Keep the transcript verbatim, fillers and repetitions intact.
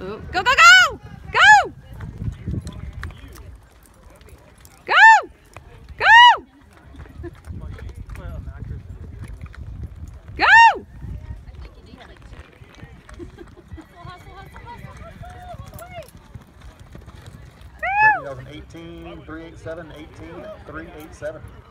Ooh. Go, go, go! Go! Go! Go! Go! eighteen, three eighty-seven, eighteen, three eighty-seven.